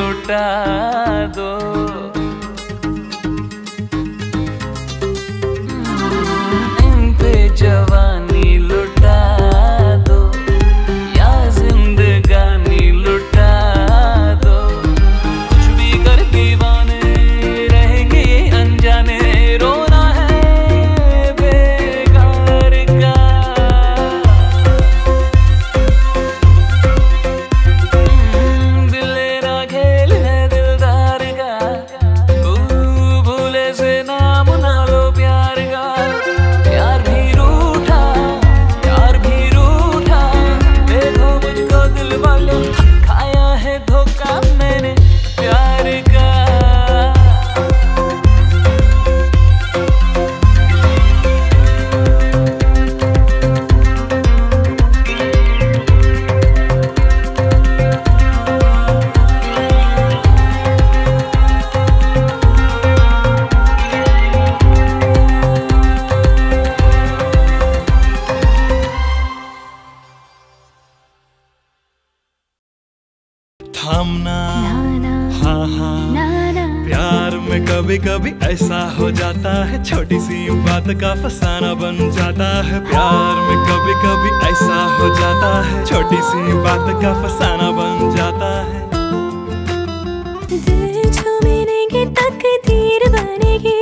लुटा दो। इन पे जवानी लुटा दो या जिंदगानी लुटा दो। कुछ भी कर दीवाने रहेंगे अनजाने, रोना है बेकार का। दिलेरा खेल है दिलदार का, तू भूले से नाम ना लो प्यार का। प्यार भी रूठा, प्यार भी रूठा, देखो मुझको दिल वालों, खाया है धोखा मैंने प्यार का। थामना हाँ हाँ, प्यार में कभी कभी ऐसा हो जाता है, छोटी सी बात का फसाना बन जाता है। प्यार में कभी कभी ऐसा हो जाता है, छोटी सी बात का फसाना बन जाता है। दिल छूने की तकदीर बनेगी,